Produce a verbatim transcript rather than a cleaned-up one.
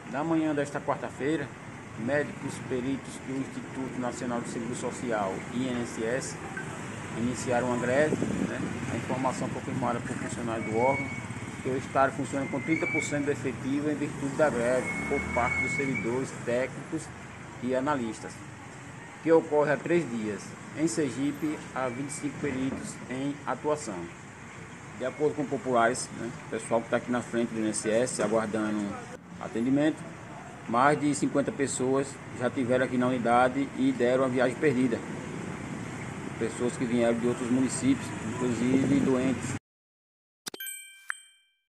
Na manhã desta quarta-feira, médicos peritos do Instituto Nacional de Seguro Social, I N S S, iniciaram uma greve, né? A informação confirmada por funcionários do órgão que o Estado funciona com trinta por cento do efetivo em virtude da greve por parte dos servidores técnicos e analistas, que ocorre há três dias. Em Sergipe, há vinte e cinco peritos em atuação. De acordo com populares, né, o pessoal que está aqui na frente do I N S S aguardando atendimento, mais de cinquenta pessoas já tiveram aqui na unidade e deram a viagem perdida. Pessoas que vieram de outros municípios, inclusive doentes,